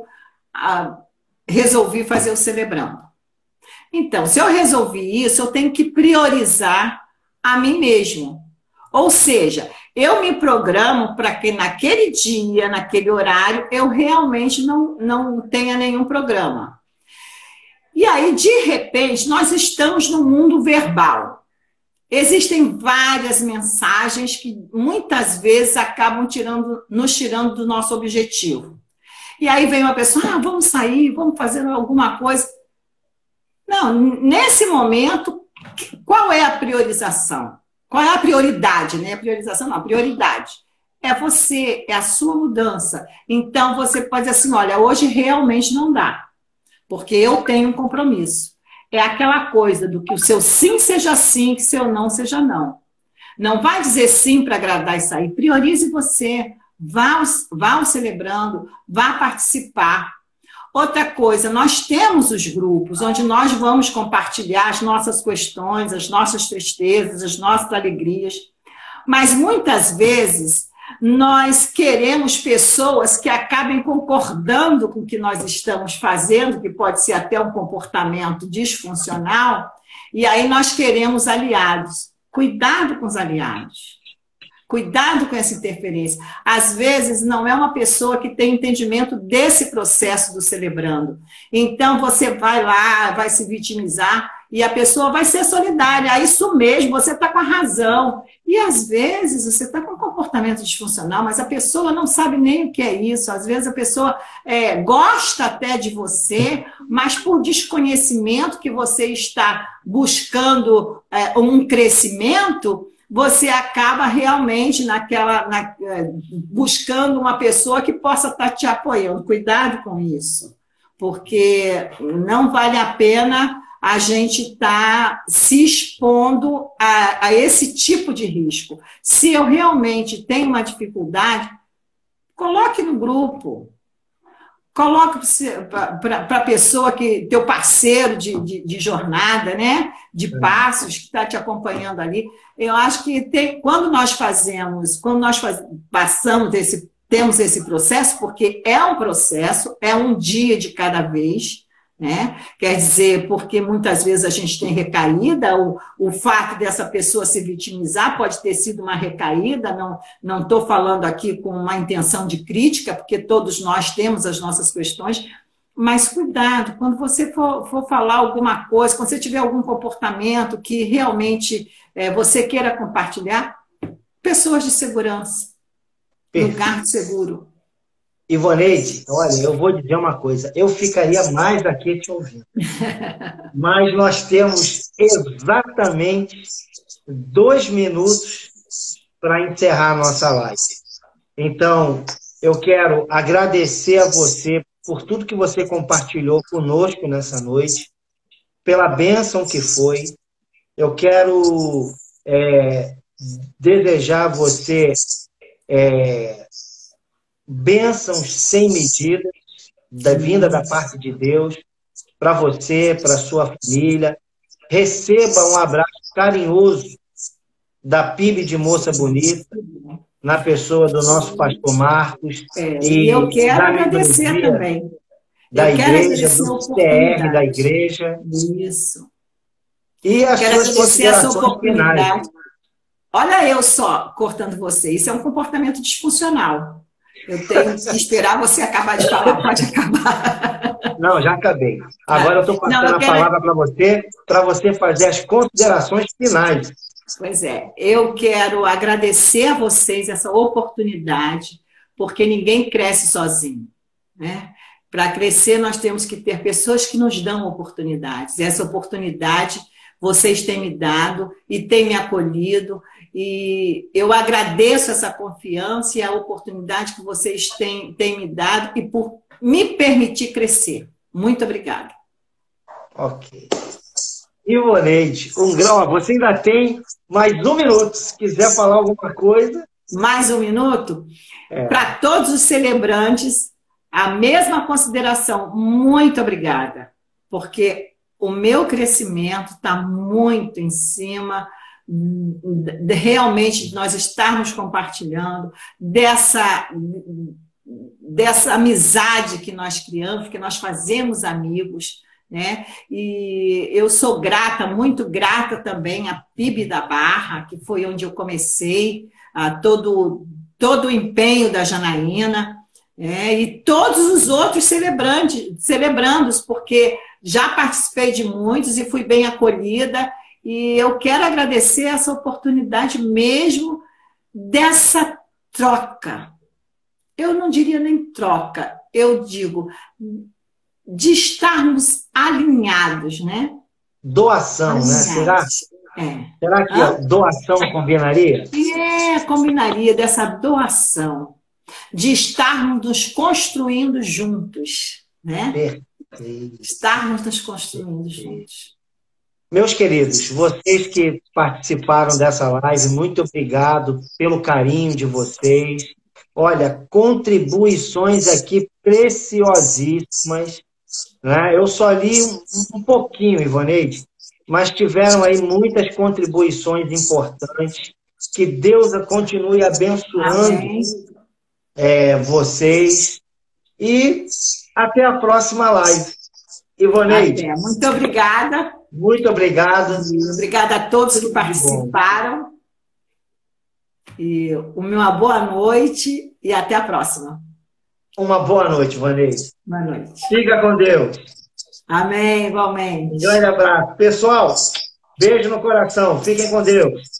Speaker 2: resolvi fazer o Celebrando. Então, se eu resolvi isso, eu tenho que priorizar a mim mesmo. Ou seja, eu me programo para que naquele dia, naquele horário, eu realmente não tenha nenhum programa. E aí, de repente, nós estamos no mundo verbal. Existem várias mensagens que muitas vezes acabam nos tirando do nosso objetivo. E aí vem uma pessoa, vamos sair, vamos fazer alguma coisa. Não, nesse momento, qual é a priorização? Qual é a prioridade? Né? A priorização não, a prioridade. É você, é a sua mudança. Então, você pode dizer assim, olha, hoje realmente não dá, porque eu tenho um compromisso. É aquela coisa do que o seu sim seja sim, que o seu não seja não. Não vai dizer sim para agradar e sair. Priorize você, vá ao Celebrando, vá participar. Outra coisa, nós temos os grupos onde nós vamos compartilhar as nossas questões, as nossas tristezas, as nossas alegrias, mas muitas vezes nós queremos pessoas que acabem concordando com o que nós estamos fazendo, que pode ser até um comportamento disfuncional, e aí nós queremos aliados. Cuidado com os aliados. Cuidado com essa interferência. Às vezes não é uma pessoa que tem entendimento desse processo do celebrando. Então você vai lá, vai se vitimizar e a pessoa vai ser solidária. É isso mesmo, você está com a razão. E às vezes você está com um comportamento disfuncional, mas a pessoa não sabe nem o que é isso. Às vezes a pessoa gosta até de você, mas por desconhecimento que você está buscando um crescimento, você acaba realmente buscando uma pessoa que possa estar te apoiando. Cuidado com isso, porque não vale a pena a gente estar se expondo a esse tipo de risco. Se eu realmente tenho uma dificuldade, coloque no grupo. Coloque para a pessoa, teu parceiro de jornada, né? De passos, que está te acompanhando ali. Eu acho que quando nós temos esse processo, porque é um processo, é um dia de cada vez, né? Quer dizer, porque muitas vezes a gente tem recaída, o fato dessa pessoa se vitimizar pode ter sido uma recaída, não estou falando aqui com uma intenção de crítica, porque todos nós temos as nossas questões, mas cuidado, quando você for falar alguma coisa, quando você tiver algum comportamento que realmente você queira compartilhar, pessoas de segurança, lugar seguro.
Speaker 1: Ivoneide, olha, eu vou dizer uma coisa, eu ficaria mais aqui te ouvindo. Mas nós temos exatamente 2 minutos para encerrar a nossa live. Então, eu quero agradecer a você por tudo que você compartilhou conosco nessa noite, pela bênção que foi. Eu quero desejar a você bênçãos sem medida, vinda da parte de Deus, para você, para sua família. Receba um abraço carinhoso da PIB de Moça Bonita, na pessoa do nosso pastor Marcos.
Speaker 2: E eu quero agradecer também.
Speaker 1: Da igreja, do CR da igreja.
Speaker 2: Isso.
Speaker 1: E as suas considerações finais.
Speaker 2: Olha eu só cortando você. Isso é um comportamento disfuncional. Eu tenho que esperar você acabar de falar. Pode acabar.
Speaker 1: Não, já acabei. Agora eu estou passando a palavra para você fazer as considerações finais.
Speaker 2: Pois é. Eu quero agradecer a vocês essa oportunidade, porque ninguém cresce sozinho, né? Para crescer, nós temos que ter pessoas que nos dão oportunidades. Essa oportunidade vocês têm me dado e têm me acolhido. E eu agradeço essa confiança e a oportunidade que vocês têm me dado e por me permitir crescer. Muito obrigada.
Speaker 1: Ok. Ivoneide, você ainda tem mais 1 minuto. Se quiser falar alguma coisa.
Speaker 2: Mais 1 minuto? Para todos os celebrantes, a mesma consideração. Muito obrigada. Porque o meu crescimento está muito em cima realmente de nós estarmos compartilhando dessa amizade que nós criamos, que nós fazemos amigos, né? E eu sou grata, muito grata também à PIB da Barra, que foi onde eu comecei, a todo o empenho da Janaína, e todos os outros celebrandos, porque já participei de muitos e fui bem acolhida. E eu quero agradecer essa oportunidade mesmo dessa troca. Eu não diria nem troca, eu digo de estarmos alinhados, né?
Speaker 1: Doação, alinhados. Né? Será que a doação combinaria?
Speaker 2: Combinaria dessa doação, de estarmos nos construindo juntos, né? Perfeito. Estarmos nos construindo juntos.
Speaker 1: Meus queridos, vocês que participaram dessa live, muito obrigado pelo carinho de vocês. Olha, contribuições aqui preciosíssimas, né? Eu só li um pouquinho, Ivoneide, mas tiveram aí muitas contribuições importantes. Que Deus continue abençoando vocês. E até a próxima live. Ivoneide.
Speaker 2: Muito obrigada.
Speaker 1: Muito obrigado.
Speaker 2: Obrigada a todos que participaram. E uma boa noite e até a próxima.
Speaker 1: Uma boa noite, Ivoneide.
Speaker 2: Boa noite.
Speaker 1: Fica com Deus.
Speaker 2: Amém, igualmente.
Speaker 1: Um grande abraço. Pessoal, beijo no coração. Fiquem com Deus.